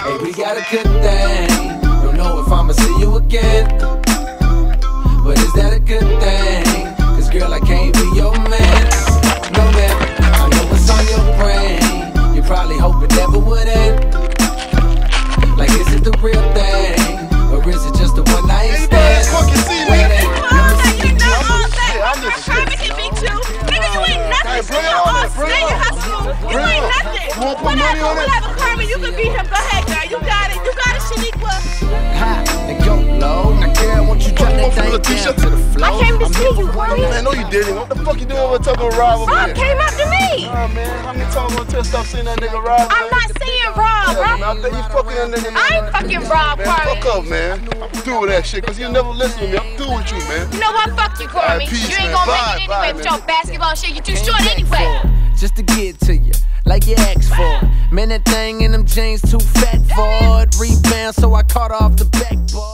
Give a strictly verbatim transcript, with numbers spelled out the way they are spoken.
Hey, we got a good thing. Don't know if I'ma see you again, but is that a good thing? Cause girl, I can't be your man. No man, I know what's on your brain. You probably hope it never would end. Like, is it the real thing, or is it just a one night stand? Wait, hey, let me see you do. Nigga, you ain't nothing. Stay on stay in hustle. You ain't nothing. Whatever, whatever, Carmen, you can beat him. Go ahead, girl. You got it. You got it, Shaniqua. Ha, and go low. Now, girl, won't you drop that thing down to the floor? I came to see you, boy. Man, no you didn't. What the fuck you doing with talking Rob? Rob came after me. Nah, man. How many times I'm gonna stop seeing that nigga Rob? I'm not seeing Rob, bro. I think you fucking that nigga. I ain't fucking Rob, man, Carmen. fuck up, man. I'm through with that shit, cause you never listen to me. I'm through with you, man. You know what? Fuck you, Carmen. Right, peace, you ain't man. gonna Bye, make it bye, anyway with man. your basketball shit. You too short anyway. Just to get to you, like you asked for. Man, that thing in them jeans too fat for it. Rebound, so I caught off the backboard.